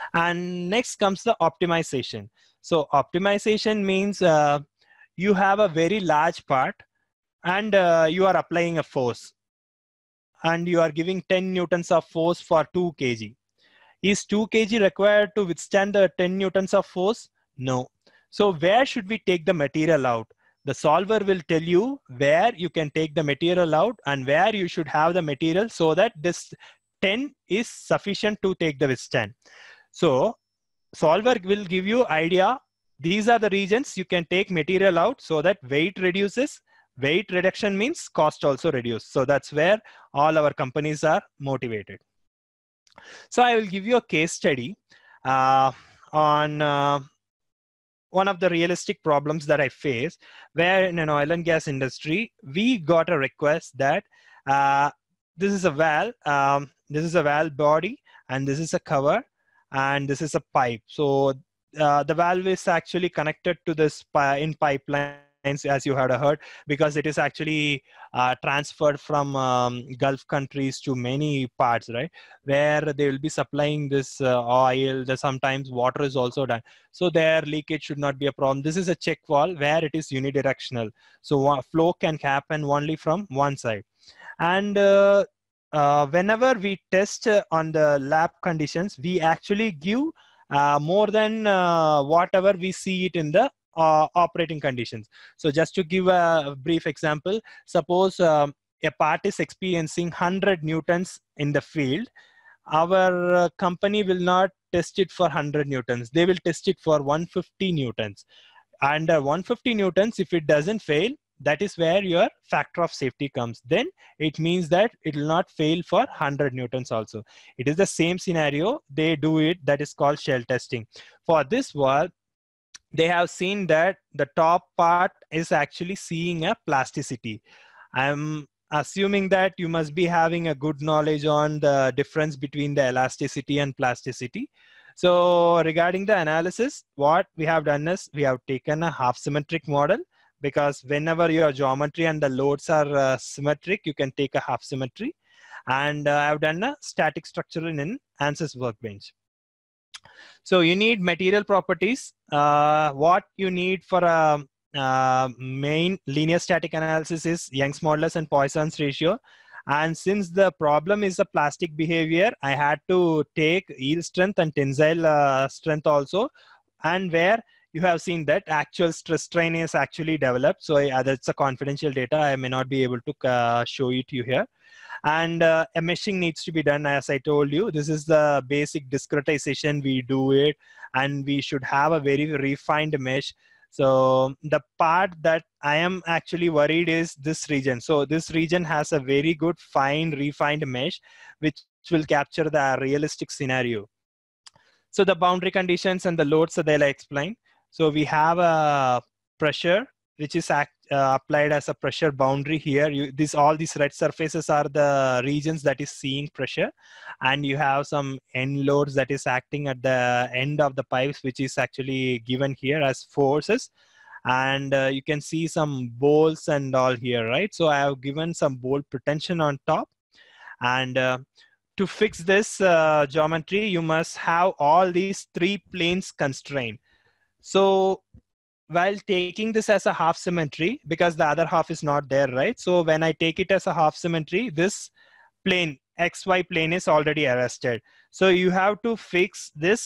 And next comes the optimization. So optimization means you have a very large part and you are applying a force and you are giving 10 newtons of force for 2 kg. Is 2 kg required to withstand the 10 newtons of force? No. So where should we take the material out? The solver will tell you where you can take the material out and where you should have the material so that this 10 is sufficient to take the withstand. So solver will give you idea. These are the regions you can take material out so that weight reduces. Weight reduction means cost also reduce. So that's where all our companies are motivated. So I will give you a case study on one of the realistic problems that I face, where in an oil and gas industry, we got a request that this is a valve body, and this is a cover, and this is a pipe. So the valve is actually connected to this in pipeline, as you had heard, because it is actually transferred from Gulf countries to many parts, right? Where they will be supplying this oil. Sometimes water is also done. So their leakage should not be a problem. This is a check valve where it is unidirectional. So flow can happen only from one side. And whenever we test on the lab conditions, we actually give more than whatever we see it in the operating conditions. So just to give a brief example, suppose a part is experiencing 100 newtons in the field. Our company will not test it for 100 newtons. They will test it for 150 newtons. And 150 newtons, if it doesn't fail, that is where your factor of safety comes. Then it means that it will not fail for 100 newtons also. It is the same scenario. They do it. That is called shell testing. For this valve, they have seen that the top part is actually seeing a plasticity. I'm assuming that you must be having a good knowledge on the difference between the elasticity and plasticity. So regarding the analysis, what we have done is we have taken a half symmetric model, because whenever your geometry and the loads are symmetric, you can take a half symmetry. And I have done a static structure in ANSYS workbench. So you need material properties. What you need for a main linear static analysis is Young's modulus and Poisson's ratio. And since the problem is a plastic behavior, I had to take yield strength and tensile strength also. And where you have seen that actual stress strain is actually developed. So that's a confidential data. I may not be able to show it to you here. And a meshing needs to be done, as I told you. This is the basic discretization. We do it, and we should have a very refined mesh. So the part that I am actually worried is this region. So this region has a very good fine refined mesh, which will capture the realistic scenario. So the boundary conditions and the loads that I'll explain. So we have a pressure, which is applied as a pressure boundary here. All these red surfaces are the regions that is seeing pressure. And you have some end loads that is acting at the end of the pipes, which is actually given here as forces. And you can see some bolts and all here, right? So I have given some bolt pretension on top. And to fix this geometry, you must have all these 3 planes constrained. So while taking this as a half symmetry, because the other half is not there, right? So when I take it as a half symmetry, this plane, XY plane, is already arrested. So you have to fix this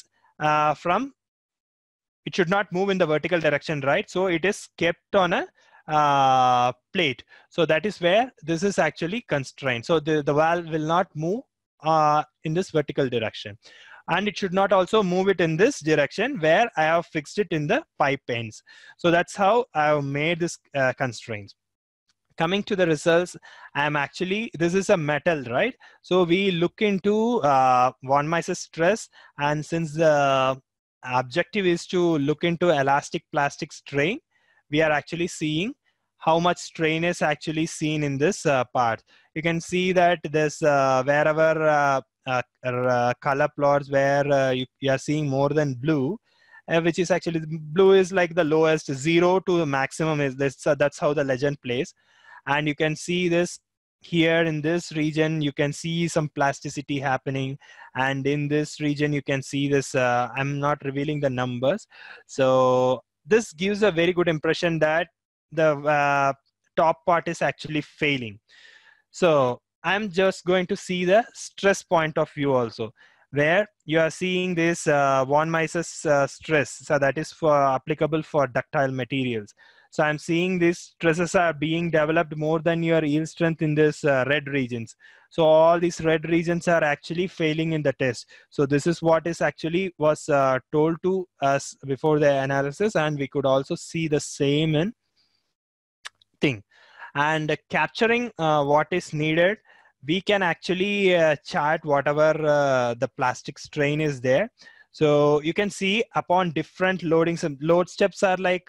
it should not move in the vertical direction, right? So it is kept on a plate. So that is where this is actually constrained. So the valve will not move in this vertical direction. And it should not also move it in this direction where I have fixed it in the pipe ends. So that's how I have made this constraints. Coming to the results, this is a metal, right? So we look into von Mises stress, and since the objective is to look into elastic plastic strain, we are actually seeing how much strain is actually seen in this part. You can see that this wherever color plots where you are seeing more than blue, which is actually, blue is like the lowest, 0 to the maximum is this. That's how the legend plays. And you can see this here in this region, you can see some plasticity happening. And in this region, you can see this, I'm not revealing the numbers. So this gives a very good impression that the top part is actually failing. So I'm just going to see the stress point of view also, where you are seeing this von Mises stress. So that is for applicable for ductile materials. So I'm seeing these stresses are being developed more than your yield strength in this red regions. So all these red regions are actually failing in the test. So this is what is actually was told to us before the analysis, and we could also see the same in thing. And capturing what is needed, we can actually chart whatever the plastic strain is there. So you can see upon different loadings, and load steps are like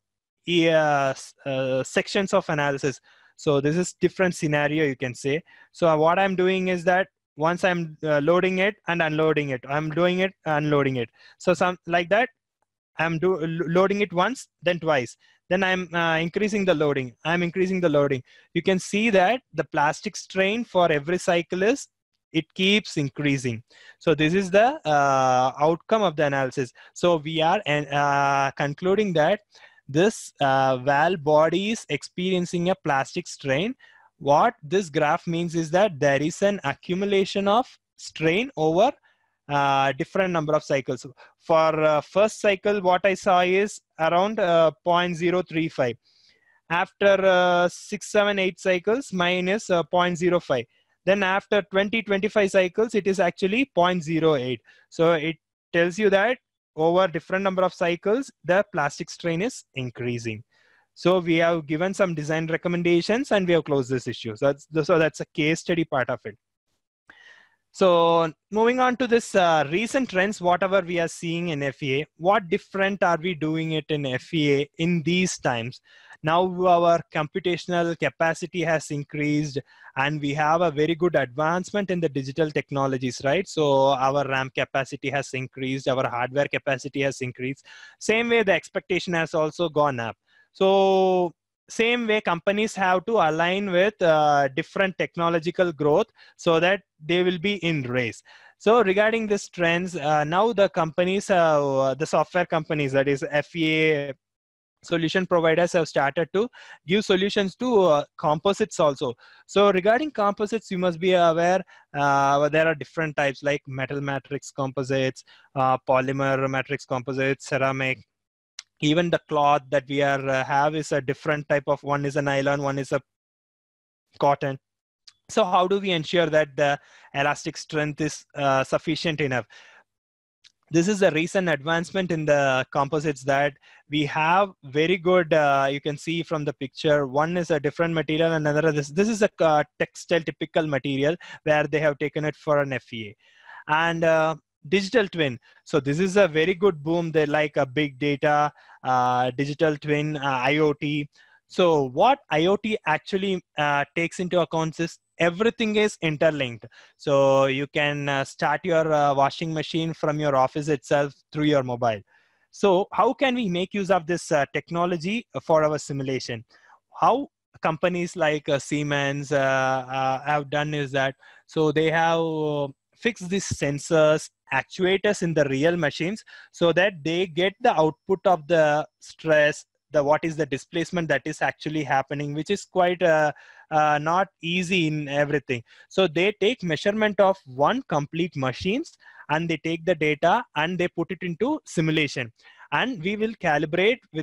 sections of analysis. So this is different scenario, you can say. So what I'm doing is that once I'm loading it and unloading it, I'm doing it, unloading it. So some like that, I'm loading it once, then twice. Then I'm increasing the loading. I'm increasing the loading. You can see that the plastic strain for every cycle is, it keeps increasing. So this is the outcome of the analysis. So we are concluding that this valve body is experiencing a plastic strain. What this graph means is that there is an accumulation of strain over different number of cycles. For first cycle, what I saw is around 0.035. After 6, 7, 8 cycles, mine is 0.05. Then after 20, 25 cycles, it is actually 0.08. So it tells you that over different number of cycles, the plastic strain is increasing. So we have given some design recommendations and we have closed this issue. So that's a case study part of it. So moving on to this recent trends, whatever we are seeing in FEA, what different are we doing it in FEA in these times? Now our computational capacity has increased and we have a very good advancement in the digital technologies, right? So our RAM capacity has increased, our hardware capacity has increased. Same way the expectation has also gone up. So same way companies have to align with different technological growth so that they will be in race. So regarding these trends, now the companies, the software companies, that is FEA solution providers, have started to give solutions to composites also. So regarding composites, you must be aware there are different types like metal matrix composites, polymer matrix composites, ceramic. Even the cloth that we are have is a different type of, one is a nylon, one is a cotton. So how do we ensure that the elastic strength is sufficient enough? This is a recent advancement in the composites that we have very good, you can see from the picture, one is a different material and another, this is a textile typical material where they have taken it for an FEA. And digital twin. So this is a very good boom. They like a big data, digital twin, IoT. So what IoT actually takes into account is everything is interlinked. So you can start your washing machine from your office itself through your mobile. So how can we make use of this technology for our simulation? How companies like Siemens have done is that, so they have fixed these sensors, actuators in the real machines so that they get the output of the stress, what is the displacement that is actually happening, which is quite not easy in everything. So they take measurement of one complete machines and they take the data and they put it into simulation, and we will calibrate with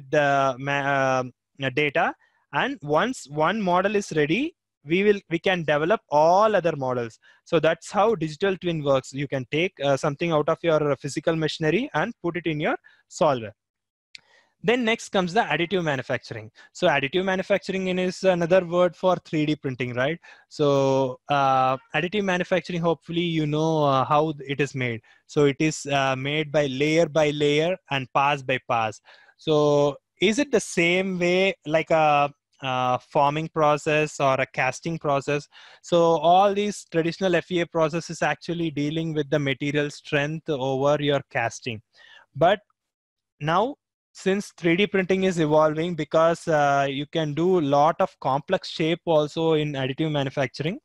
the data, and once one model is ready, we can develop all other models. So that's how digital twin works. You can take something out of your physical machinery and put it in your solver. Then next comes the additive manufacturing. So additive manufacturing is another word for 3D printing, right? So additive manufacturing, hopefully you know how it is made. So it is made by layer and pass by pass. So is it the same way like a forming process or a casting process? So all these traditional FEA processes actually dealing with the material strength over your casting. But now since 3D printing is evolving, because you can do a lot of complex shape also in additive manufacturing,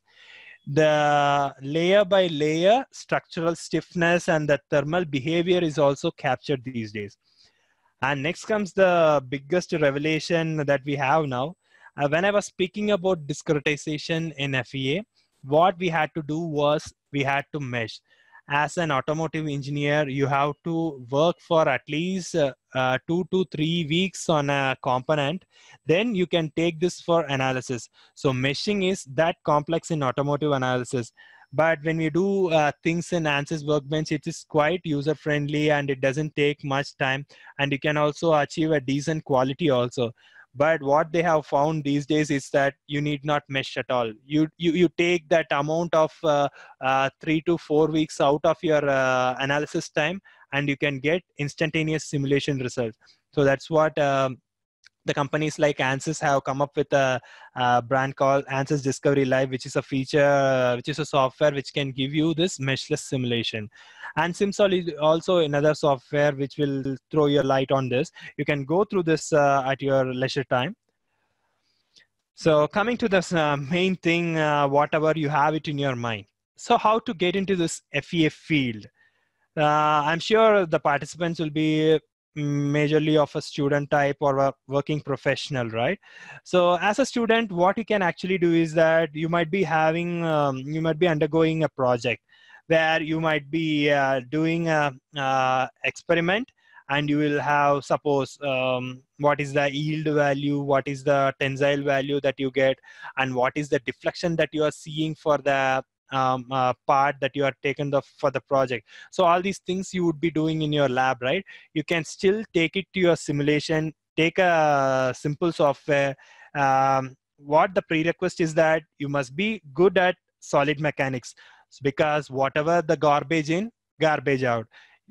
the layer by layer structural stiffness and the thermal behavior is also captured these days. And next comes the biggest revelation that we have now. When I was speaking about discretization in FEA, what we had to do was we had to mesh. As an automotive engineer, you have to work for at least 2 to 3 weeks on a component. Then you can take this for analysis. So meshing is that complex in automotive analysis. But when we do things in ANSYS Workbench, it is quite user friendly and it doesn't take much time, and you can also achieve a decent quality also. But what they have found these days is that you need not mesh at all. You take that amount of 3 to 4 weeks out of your analysis time, and you can get instantaneous simulation results. So that's what the companies like ANSYS have come up with a brand called ANSYS Discovery Live, which is a feature, which is a software which can give you this meshless simulation. And SimSol is also another software which will throw your light on this. You can go through this at your leisure time. So coming to this main thing, whatever you have it in your mind. So how to get into this FEA field? I'm sure the participants will be majorly of a student type or a working professional, right? So as a student, what you can actually do is that you might be having, you might be undergoing a project where you might be doing a experiment, and you will have, suppose, what is the yield value, what is the tensile value that you get, and what is the deflection that you are seeing for the part that you are taken for the project. So all these things you would be doing in your lab, right? You can still take it to your simulation, take a simple software. What the prerequisite is that you must be good at solid mechanics, because whatever the garbage in, garbage out.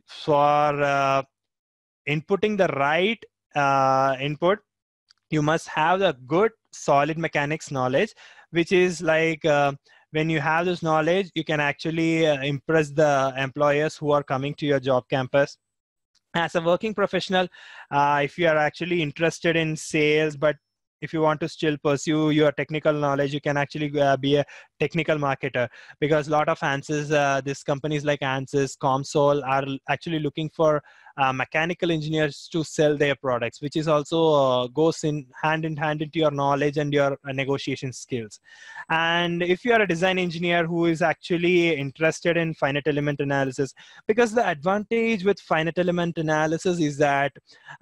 For inputting the right input, you must have the good solid mechanics knowledge, which is like when you have this knowledge, you can actually impress the employers who are coming to your job campus. As a working professional, if you are actually interested in sales, but if you want to still pursue your technical knowledge, you can actually be a technical marketer, because a lot of ANSYS, these companies like ANSYS, COMSOL are actually looking for mechanical engineers to sell their products, which is also goes in hand into your knowledge and your negotiation skills. And if you are a design engineer who is actually interested in finite element analysis, because the advantage with finite element analysis is that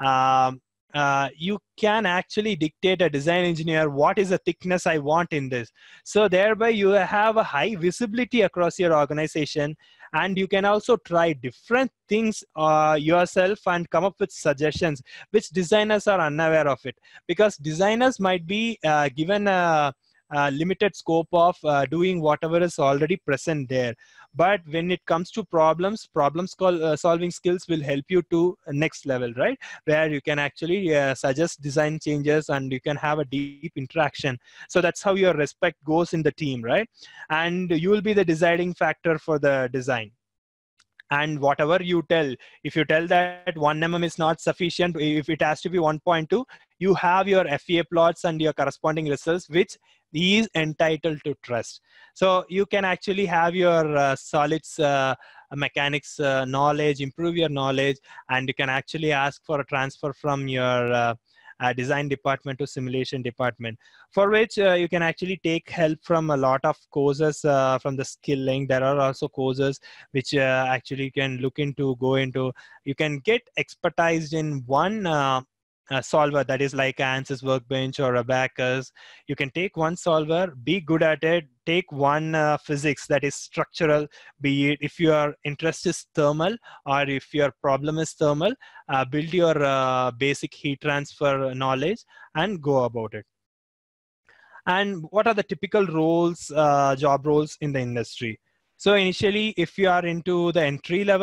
you can actually dictate a design engineer what is the thickness I want in this. So thereby you have a high visibility across your organization, and you can also try different things yourself and come up with suggestions which designers are unaware of it, because designers might be given a limited scope of doing whatever is already present there. But when it comes to solving skills will help you to next level, right? Where you can actually suggest design changes and you can have a deep interaction. So that's how your respect goes in the team, right? And you will be the deciding factor for the design. And whatever you tell, if you tell that 1 mm is not sufficient, if it has to be 1.2, you have your FEA plots and your corresponding results, which is entitled to trust. So you can actually have your solids mechanics knowledge, improve your knowledge, and you can actually ask for a transfer from your design department to simulation department, for which you can actually take help from a lot of courses from the Skill-Lync. There are also courses which actually can look into, go into. You can get expertised in one solver, that is like ANSYS Workbench or Abacus. You can take one solver, be good at it, take one physics that is structural, be it if your interest is thermal or if your problem is thermal, build your basic heat transfer knowledge and go about it. And what are the typical roles, job roles in the industry? So initially, if you are into the entry level,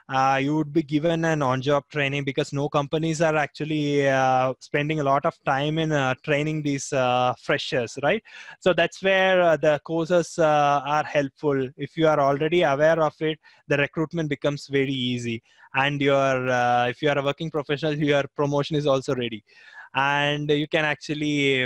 you would be given an on-job training, because no companies are actually spending a lot of time in training these freshers, right? So that's where the courses are helpful. If you are already aware of it, the recruitment becomes very easy. And if you are a working professional, your promotion is also ready. And you can actually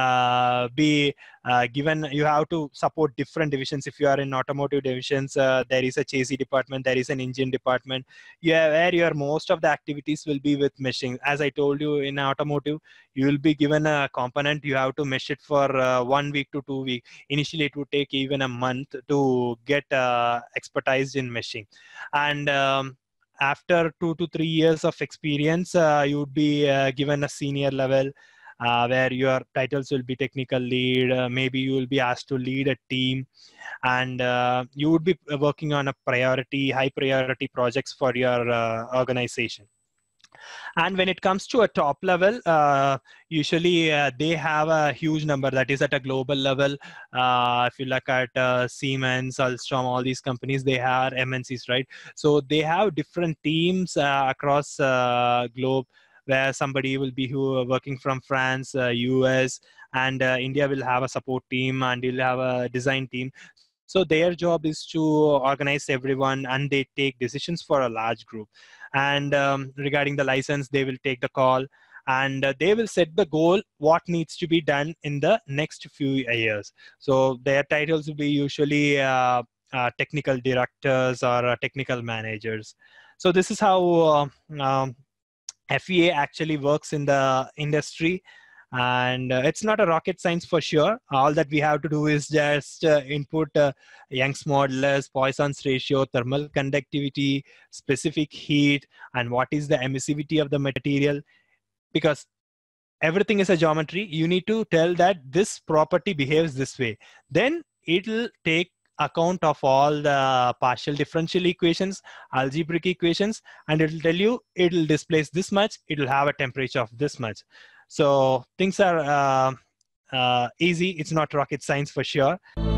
be given, you have to support different divisions. If you are in automotive divisions, there is a chassis department, there is an engine department, where most of the activities will be with meshing. As I told you, in automotive, you will be given a component, you have to mesh it for 1 week to 2 weeks. Initially, it would take even a month to get expertised in meshing. And after 2 to 3 years of experience, you would be given a senior level, where your titles will be technical lead. Maybe you will be asked to lead a team, and you would be working on high priority projects for your organization. And when it comes to a top level, usually they have a huge number that is at a global level. If you look at Siemens, Alstom, all these companies, they have MNCs, right? So they have different teams across globe, where somebody will be working from France, US, and India will have a support team, and you'll have a design team. So their job is to organize everyone, and they take decisions for a large group. And regarding the license, they will take the call, and they will set the goal, what needs to be done in the next few years. So their titles will be usually technical directors or technical managers. So this is how FEA actually works in the industry. And it's not a rocket science for sure. All that we have to do is just input Young's modulus, Poisson's ratio, thermal conductivity, specific heat, and what is the emissivity of the material. Because everything is a geometry, you need to tell that this property behaves this way. Then it'll take account of all the partial differential equations, algebraic equations, and it'll tell you it'll displace this much, it'll have a temperature of this much. So things are easy. It's not rocket science for sure.